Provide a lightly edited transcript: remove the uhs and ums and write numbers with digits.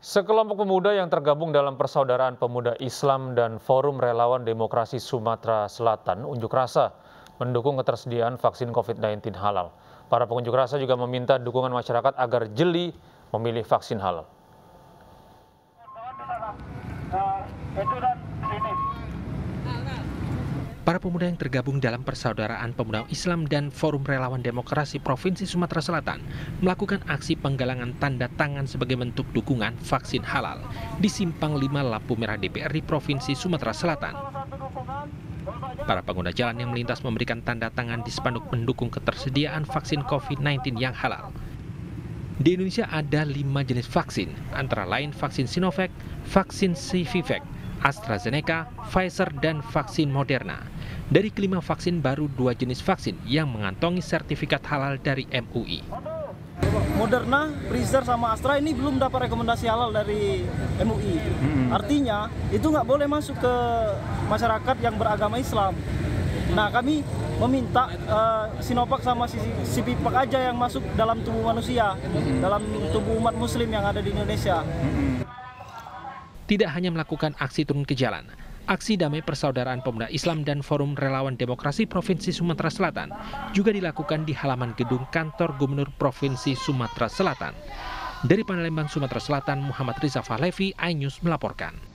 Sekelompok pemuda yang tergabung dalam Persaudaraan Pemuda Islam dan Forum Relawan Demokrasi Sumatera Selatan unjuk rasa mendukung ketersediaan vaksin COVID-19 halal. Para pengunjuk rasa juga meminta dukungan masyarakat agar jeli memilih vaksin halal. Para pemuda yang tergabung dalam Persaudaraan Pemuda Islam dan Forum Relawan Demokrasi Provinsi Sumatera Selatan melakukan aksi penggalangan tanda tangan sebagai bentuk dukungan vaksin halal di Simpang 5 lampu merah DPRD Provinsi Sumatera Selatan. Para pengguna jalan yang melintas memberikan tanda tangan di spanduk mendukung ketersediaan vaksin COVID-19 yang halal. Di Indonesia ada 5 jenis vaksin, antara lain vaksin Sinovac, vaksin Sinovac, AstraZeneca, Pfizer, dan vaksin Moderna. Dari kelima vaksin, baru 2 jenis vaksin yang mengantongi sertifikat halal dari MUI. Moderna, Pfizer, sama Astra ini belum dapat rekomendasi halal dari MUI. Artinya, itu nggak boleh masuk ke masyarakat yang beragama Islam. Nah, kami meminta Sinovac sama Sinovac aja yang masuk dalam tubuh manusia, dalam tubuh umat muslim yang ada di Indonesia. Tidak hanya melakukan aksi turun ke jalan, aksi damai Persaudaraan Pemuda Islam dan Forum Relawan Demokrasi Provinsi Sumatera Selatan juga dilakukan di halaman gedung kantor Gubernur Provinsi Sumatera Selatan. Dari Palembang, Sumatera Selatan, Muhammad Riza Fahlevi, iNews melaporkan.